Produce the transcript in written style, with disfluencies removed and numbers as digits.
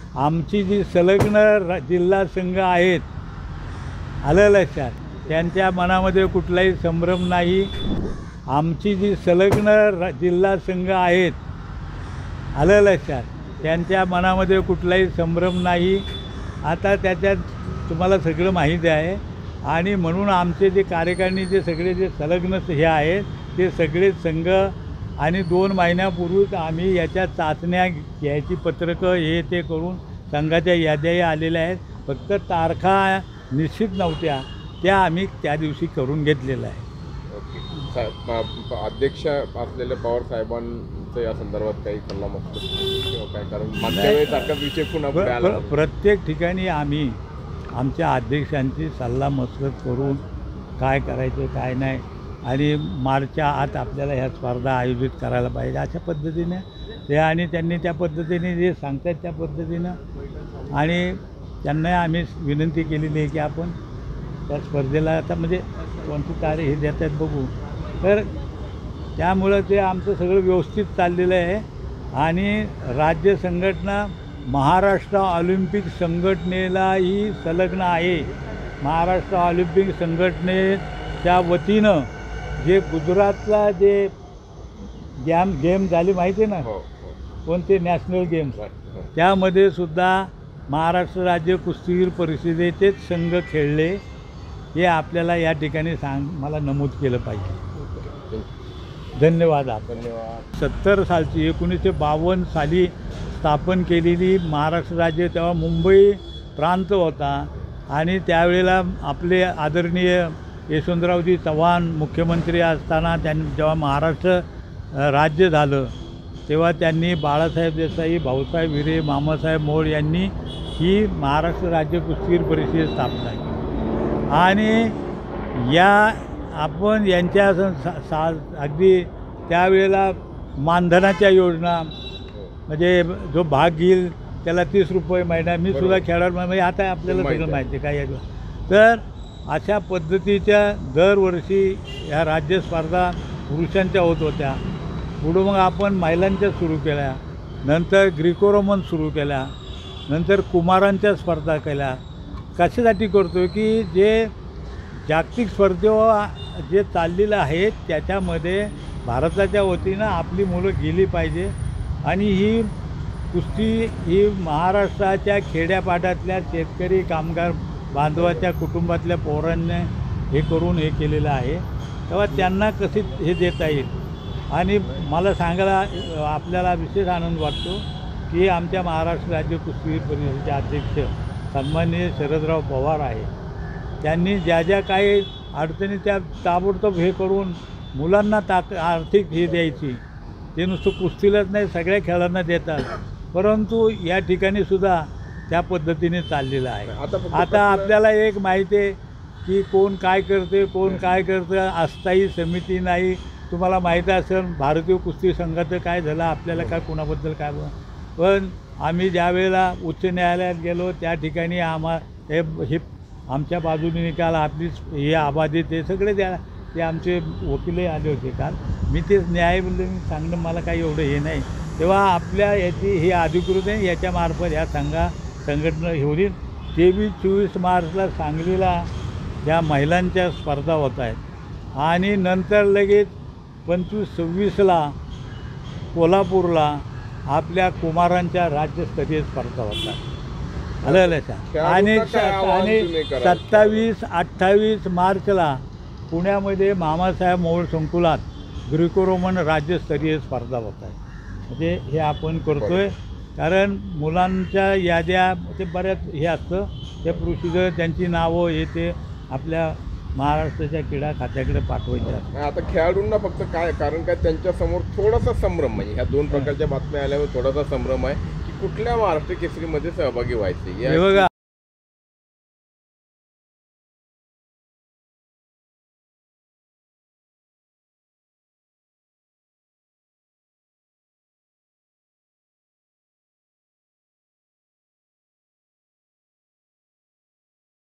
आमची जी संलग्न जिल्हा संघ आहेत, आलं लक्षात, त्यांच्या मनामध्ये कुठलाही संभ्रम नाही. आमची जी संलग्न जिल्हा संघ आहेत, आलं लक्षात, त्यांच्या मनामध्ये कुठलाही संभ्रम नाही. आता त्याच्यात तुम्हाला सगळं माहीत आहे. आणि म्हणून आमचे जे कार्यकारिणीचे सगळे जे संलग्न हे आहेत ते सगळे संघ, आणि 2 महिन्यापूर्वीच आम्ही याच्या चाचण्या घ्यायची पत्रकं हे ते करून संघाच्या याद्याही आलेल्या आहेत. फक्त तारखा निश्चित नव्हत्या, त्या आम्ही त्या दिवशी करून घेतलेलं आहे. अध्यक्ष असलेल्या पवार साहेबांचं या संदर्भात काही सल्लामसलत किंवा काय, कारण मागच्या वेळेसारखा विषय पुन्हा प्रत्येक ठिकाणी आम्ही आमच्या अध्यक्षांची सल्लामसलत करून काय करायचं काय नाही, आणि मार्चच्या आत आपल्याला ह्या स्पर्धा आयोजित करायला पाहिजे अशा पद्धतीने ते, आणि त्यांनी त्या पद्धतीने जे सांगतात त्या पद्धतीनं, आणि त्यांना आम्ही विनंती केलेली आहे की आपण त्या स्पर्धेला आता म्हणजे कोणती तारीख हे देत आहेत बघू. तर त्यामुळं ते आमचं सगळं व्यवस्थित चाललेलं आहे. आणि राज्य संघटना महाराष्ट्र ऑलिम्पिक संघटनेलाही संलग्न आहे. महाराष्ट्र ऑलिम्पिक संघटनेच्या वतीनं जे गुजरातला जे गेम झाली माहिती आहे ना, कोणते नॅशनल गेम्स, त्यामध्ये सुद्धा महाराष्ट्र राज्य कुस्तीगीर परिषदेचेच संघ खेळले, हे आपल्याला या ठिकाणी मला नमूद केलं पाहिजे. धन्यवाद. 70 सालची 1952 साली स्थापन केलेली महाराष्ट्र राज्य, तेव्हा मुंबई प्रांत होता, आणि त्यावेळेला आपले आदरणीय यशवंतरावजी चव्हाण मुख्यमंत्री असताना जेव्हा महाराष्ट्र राज्य झालं तेव्हा त्यांनी बाळासाहेब देसाई, भाऊसाहेब हिरे, मामासाहेब मोळ यांनी ही महाराष्ट्र राज्य कुस्तीगीर परिषद स्थापना केली. आणि या आपण यांच्या अगदी त्यावेळेला मानधनाच्या योजना, म्हणजे जो भाग घेईल त्याला 30 रुपये महिना, मी सुद्धा खेळाडू म्हणजे आता आपल्याला सगळं माहिती आहे काय. तर अशा पद्धतीच्या दरवर्षी ह्या राज्य स्पर्धा पुरुषांच्या होत होत्या. पुढं मग आपण महिलांच्या सुरू केल्या, नंतर ग्रीको रोमन सुरू केल्या, नंतर कुमारांच्या स्पर्धा केल्या. कशासाठी करतो की जे जागतिक स्पर्धेवर जे चाललेलं आहे त्याच्यामध्ये भारताच्या वतीनं आपली मुलं गेली पाहिजे. आणि ही कुस्ती ही महाराष्ट्राच्या खेड्यापाड्यातल्या शेतकरी कामगार बांधवाच्या कुटुंबातल्या पोरांनी हे करून हे केलेलं आहे, तेव्हा त्यांना कसे हे देता येईल. आणि मला सांगायला आपल्याला विशेष आनंद वाटतो की आमच्या महाराष्ट्र राज्य कुस्तीगीर परिषदेचे अध्यक्ष सन्माननीय शरदराव पवार आहे, त्यांनी ज्या ज्या काही अडचणी त्या ताबडतोब हे करून मुलांना आर्थिक हे द्यायची, ते नुसतं कुस्तीलाच नाही सगळ्या खेळांना देतात. परंतु या ठिकाणी सुद्धा त्या पद्धतीने चाललेलं आहे. आता आपल्याला एक माहिती आहे की कोण काय करते, कोण काय करतं. अस्थायी समिती नाही, तुम्हाला माहीत असेल भारतीय कुस्ती संघाचं काय झालं, आपल्याला काय कोणाबद्दल काय. पण आम्ही ज्या वेळेला उच्च न्यायालयात गेलो त्या ठिकाणी हे आमच्या बाजूने निकाल आपलीच हे आबाधित ते सगळे ते आमचे वकीलही आले होते काल. मी ते न्यायालय सांगणं मला काही एवढं हे नाही. तेव्हा आपल्या याची हे अधिकृत आहे, याच्यामार्फत ह्या संघटना होईल. 23-24 मार्चला सांगलीला ज्या महिलांच्या स्पर्धा होत आहेत, आणि नंतर लगेच 25-26ला कोल्हापूरला आपल्या कुमारांच्या राज्यस्तरीय स्पर्धा होतात. आलं लक्षात. आणि 27-28 मार्चला पुण्यामध्ये मामासाहेब मोहोळ संकुलात ग्रीको रोमन राज्यस्तरीय स्पर्धा होत आहे. म्हणजे हे आपण करतो आहे कारण मुलांच्या याद्या ते बऱ्याच हे असतं, त्या प्रोसिजर त्यांची नावं हे ते आपल्या महाराष्ट्राच्या क्रीडा खात्याकडे पाठवायचे. आता खेळाडूंना फक्त काय कारण काय त्यांच्यासमोर थोडासा संभ्रम, म्हणजे ह्या 2 प्रकारच्या बातम्या आल्यावर थोडासा संभ्रम आहे की कुठल्या महाराष्ट्र केसरीमध्ये सहभागी व्हायचे. हे बघा